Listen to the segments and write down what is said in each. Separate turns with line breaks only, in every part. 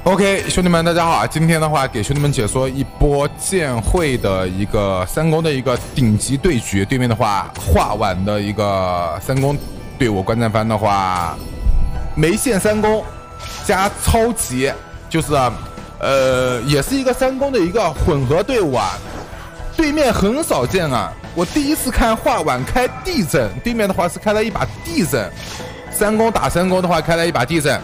OK， 兄弟们，大家好！今天的话，给兄弟们解说一波剑会的一个三公的一个顶级对局。对面的话，画碗的一个三公对我观战番的话，梅线三公加超级，就是也是一个三公的一个混合队伍啊。对面很少见啊，我第一次看画碗开地震，对面的话是开了一把地震，三公打三公的话开了一把地震。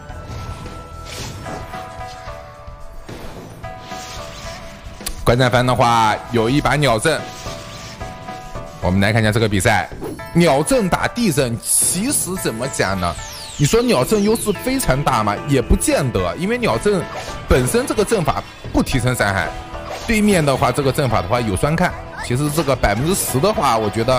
观战番的话有一把鸟阵，我们来看一下这个比赛。鸟阵打地阵，其实怎么讲呢？你说鸟阵优势非常大吗？也不见得，因为鸟阵本身这个阵法不提升伤害，对面的话这个阵法的话有酸看，其实这个10%的话，我觉得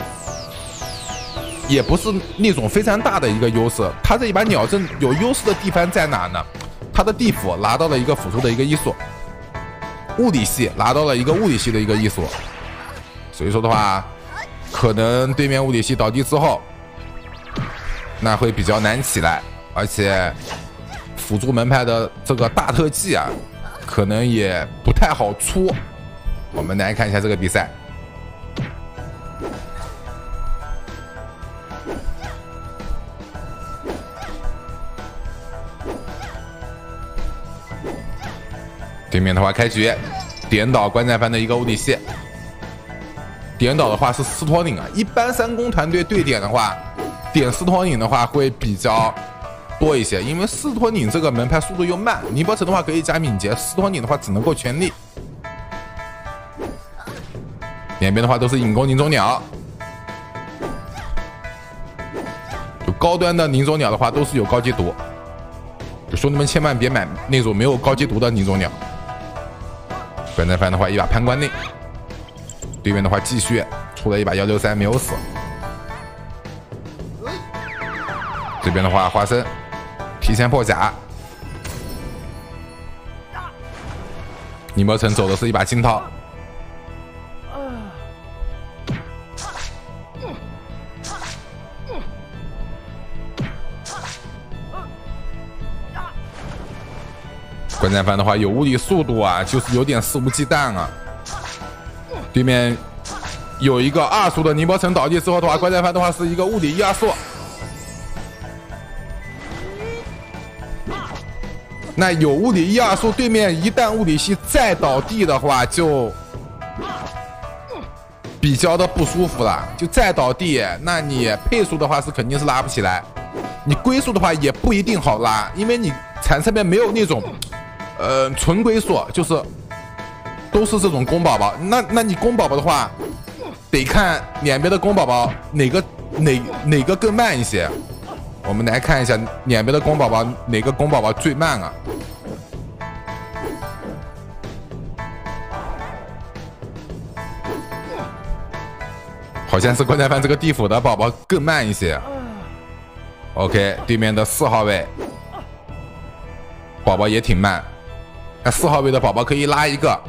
也不是那种非常大的一个优势。他这一把鸟阵有优势的地方在哪呢？他的地府拿到了一个辅助的一个医术。物理系拿到了一个物理系的一个艺术，所以说的话，可能对面物理系倒地之后，那会比较难起来，而且辅助门派的这个大特技啊，可能也不太好出。我们来看一下这个比赛。对面的话开局点倒观战番的一个物理系，点倒的话是斯托宁啊。一般三公团队对点的话，点斯托宁的话会比较多一些，因为斯托宁这个门派速度又慢，尼泊城的话可以加敏捷，斯托宁的话只能够全力。两边的话都是引弓凝中鸟，就高端的凝中鸟的话都是有高级毒，就兄弟们千万别买那种没有高级毒的凝中鸟。观战番的话，一把判官令，对面的话继续出了一把163，没有死。这边的话，花生提前破甲，尼泊城走的是一把金涛。观战番的话有物理速度啊，就是有点肆无忌惮啊。对面有一个2速的尼泊城倒地之后的话，观战番的话是一个物理1、2速。那有物理1、2速，对面一旦物理系再倒地的话，就比较的不舒服了。就再倒地，那你配速的话是肯定是拉不起来，你龟速的话也不一定好拉，因为你场上面没有那种。纯龟速就是都是这种公宝宝，那你公宝宝的话，得看两边的公宝宝哪个更慢一些。我们来看一下两边的公宝宝哪个公宝宝最慢啊？好像是观战番这个地府的宝宝更慢一些。OK， 对面的4号位宝宝也挺慢。那4号位的宝宝可以拉一个，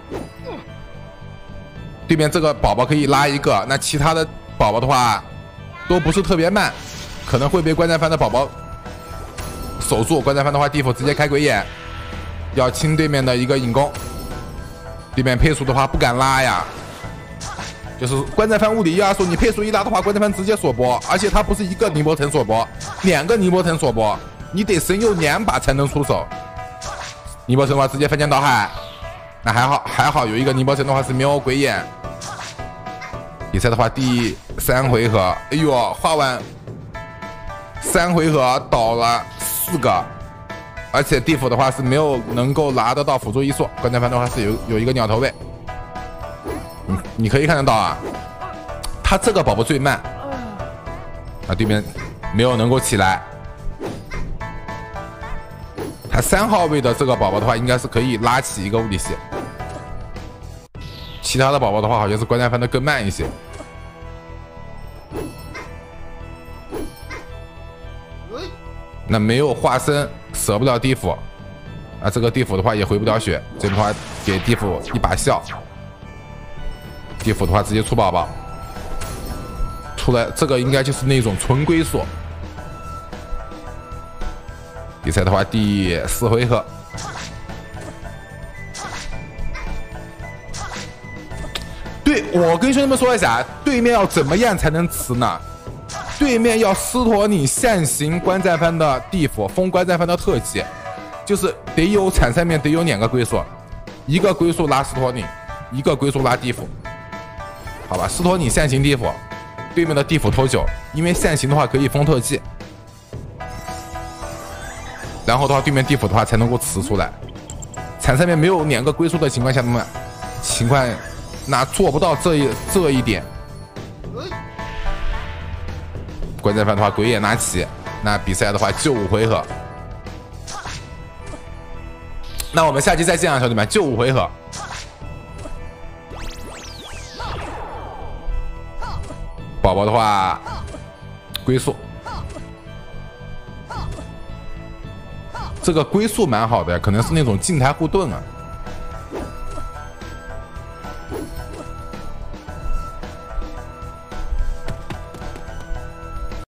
对面这个宝宝可以拉一个，那其他的宝宝的话都不是特别慢，可能会被观战番的宝宝守住。观战番的话，地府直接开鬼眼，要清对面的一个引弓。对面配速的话不敢拉呀，就是观战番物理1、2速，你配速一拉的话，观战番直接锁脖，而且它不是一个尼泊城锁脖，2个尼泊城锁脖，你得神佑2把才能出手。尼泊城的话直接翻江倒海，那还好有一个尼泊城的话是没有鬼眼。比赛的话第3回合，哎呦，画完3回合倒了4个，而且地府的话是没有能够拿得到辅助医术。观战番的话是有一个鸟头位，你可以看得到啊，他这个宝宝最慢，啊对面没有能够起来。他3号位的这个宝宝的话，应该是可以拉起一个物理系，其他的宝宝的话，好像是观战番的更慢一些。那没有化身，舍不了地府，啊，这个地府的话也回不了血，这边的话给地府一把笑，地府的话直接出宝宝，出来这个应该就是那种纯龟速。 比赛的话，第4回合。对，我跟兄弟们说一下，对面要怎么样才能吃呢？对面要斯托尼象形观战方的地府，封观战方的特技，就是得有场上面得有2个龟速，一个龟速拉斯托尼，一个龟速拉地府，好吧？斯托尼象形地府，对面的地府偷9，因为象形的话可以封特技，然后的话对面地府的话才能够吃出来。场上面没有2个龟速的情况下，那做不到这一点。观战方的话，鬼也拿起。那比赛的话就5回合。那我们下期再见啊，兄弟们，就5回合。宝宝的话，龟速，这个龟速蛮好的呀，可能是那种静态护盾啊。